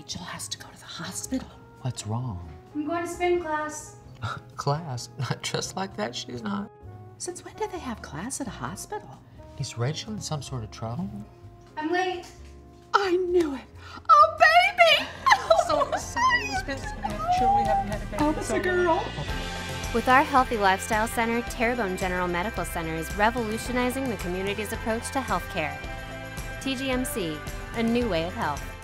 Rachel has to go to the hospital. What's wrong? I'm going to spin class. Class? Not just like that, she's not. Since when do they have class at a hospital? Is Rachel in some sort of trouble? I'm late. I knew it. Oh, baby! So excited. It's been sure we haven't had a baby. Oh, it's a girl. With our Healthy Lifestyle Center, Terrebonne General Medical Center is revolutionizing the community's approach to healthcare. TGMC, a new way of health.